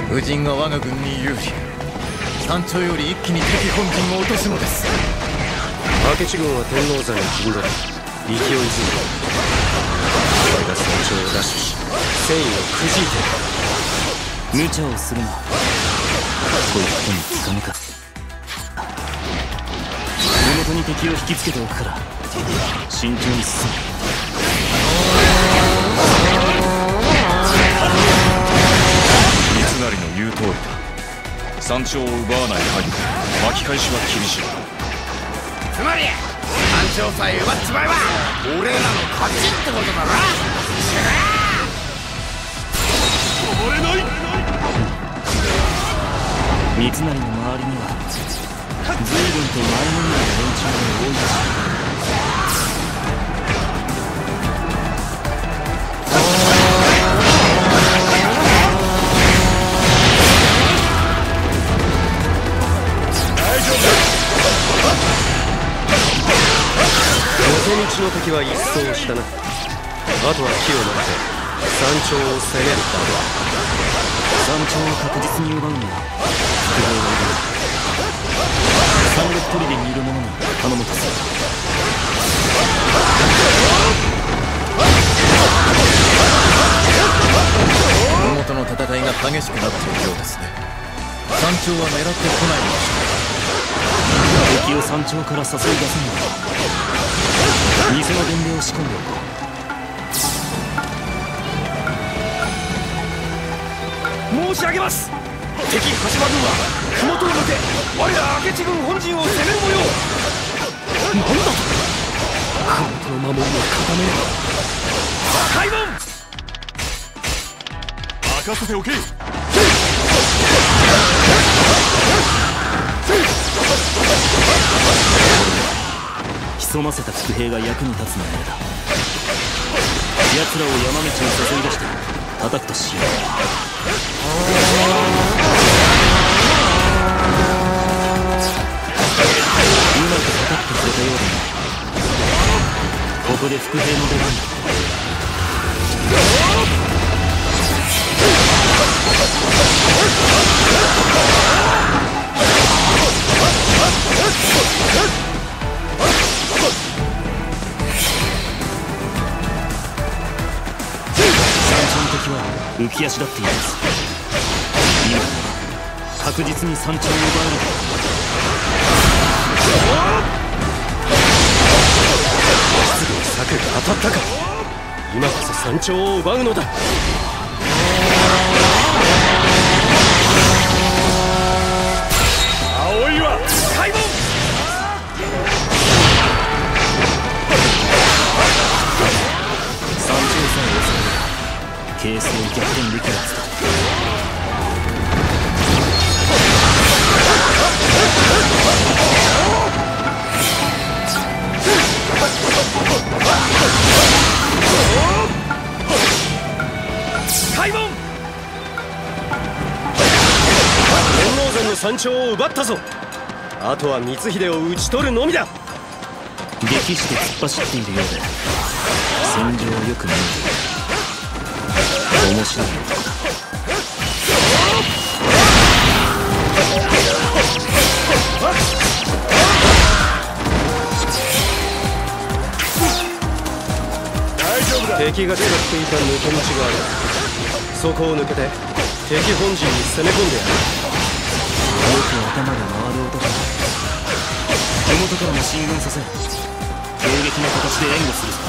武人が我が軍に有利。山頂より一気に敵本陣を落とすのです。 明智軍は天王山に陣取り勢いづいた。我が山頂を奪取し戦意をくじいて無茶をするなと言ってもつかぬか。根元に敵を引きつけておくから慎重に進め。 三成の言う通りだ。山頂を奪わない限り巻き返しは厳しい。 つまり山頂さえ奪っちまえば俺らの勝ちってことだな。 止まれない。 三成の周りには随分と前のめりな連中が多いらしい。 手道の敵は一掃したな。あとは木を持って山頂を攻めるだけだ。 山頂を確実に奪うには副兵がいる。山岳砦にいる者に頼むとする。 麓の戦いが激しくなっているようですね。山頂は狙ってこないのでしょう。 敵を山頂から誘い出すには偽の伝令を仕込んでおこう。申し上げます。敵鹿島軍は麓を抜け我ら明智軍本陣を攻める模様。なんだと。 麓の守りを固めよう。 開門。 任せておけ。 潜ませた伏兵が役に立つのはだ。奴らを山道に誘い出して叩くとしよう。うまく叩ってくれたようだな。ここで伏兵の出番だ。浮き足立っています。今確実に山頂を奪われた。 すぐに策が当たったか。今こそ山頂を奪うのだ。 葵は開門。 山頂さえ抑えれば形勢を逆転できるはずだ。 開門。 天王山の山頂を奪ったぞ。あとは光秀を討ち取るのみだ。 激して突っ走っているようで戦場をよく見えている。面白い男だ。 敵が使っていた抜け道がある。そこを抜けて敵本陣に攻め込んでやる。 よく頭が回る男だ。麓からも進軍させ攻撃の形で援護するぞ。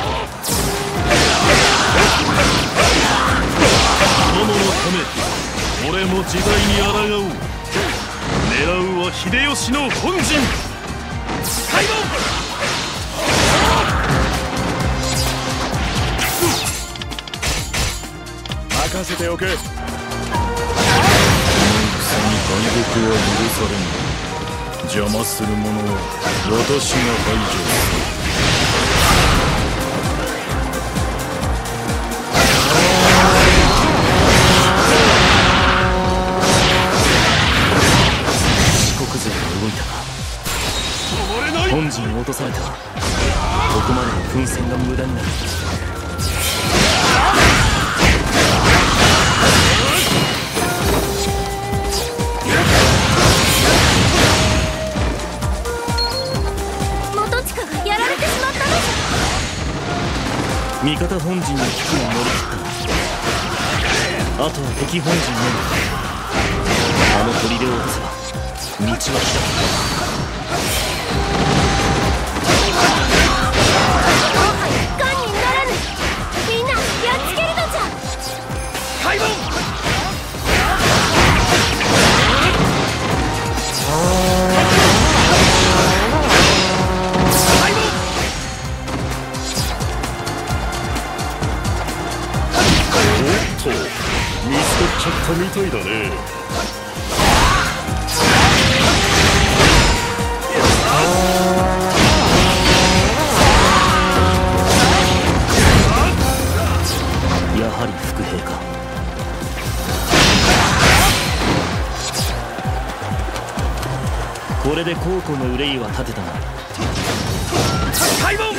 友のため俺も時代に抗おう。狙うは秀吉の本陣。 開門。 任せておけ。この戦に敗北は許されぬ。邪魔する者は私が排除する。 四国勢が動いたか。本陣を落とされた。ここまでの奮戦が無駄になる。 本陣の危機を乗り切った。あとは敵本陣のみ。あの砦を落とせば道は開く。 がんにならぬ。みんなやっつけるのじゃ。 開門。 見つかっちゃったみたいだね。 やはり伏兵か。これで孝行の憂いは立てたな。 開門。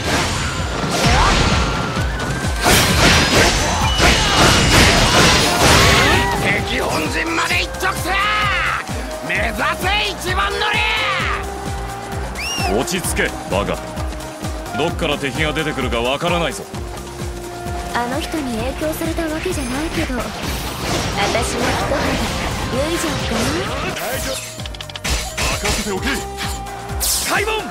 敵本陣まで一直線。目指せ一番乗り。 落ち着けバカ。どっから敵が出てくるかわからないぞ。 あの人に影響されたわけじゃないけど、私も一肌脱いじゃうかな。 任せておけ。 開門。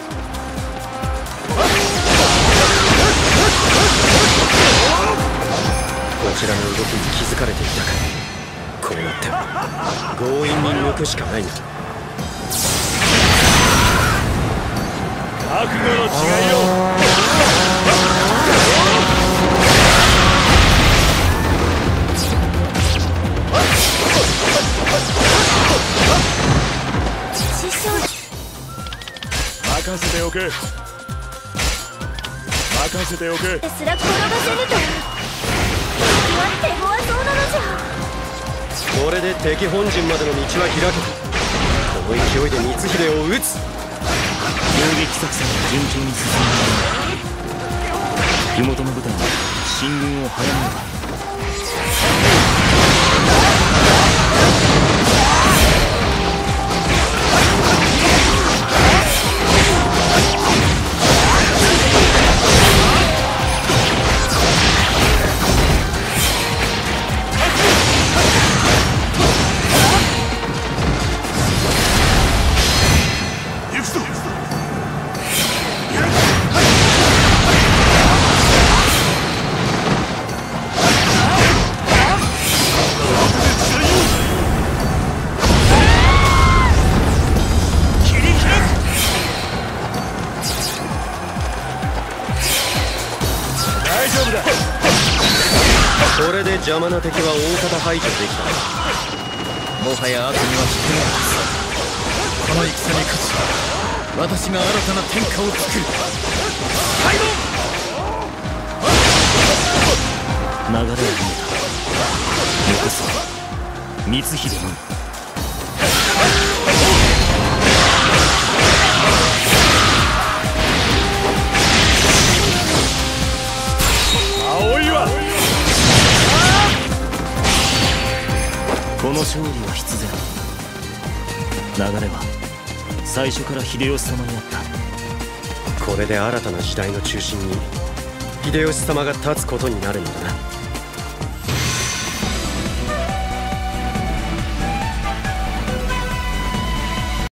こちらの動きに気づかれていたか。こうなっては強引に抜くしかないな。 覚悟の違いよ。 師匠、 任せておけ。任せておけ。 すら転ばせぬと敵は手強そうなのじゃ。 これで敵本陣までの道は開けた。この勢いで光秀を撃つ。 攻撃作戦が順調に進んだ。麓の部隊は進軍を早めれば。 これで邪魔な敵は大方排除できた。 もはや後には引けないです。この戦に勝ち、私が新たな天下を作る。 開門。 流れを見えた。残すは光秀のみ。 青いわ。 この勝利は必然。流れは最初から秀吉様にあった。 これで新たな時代の中心に秀吉様が立つことになるのだな。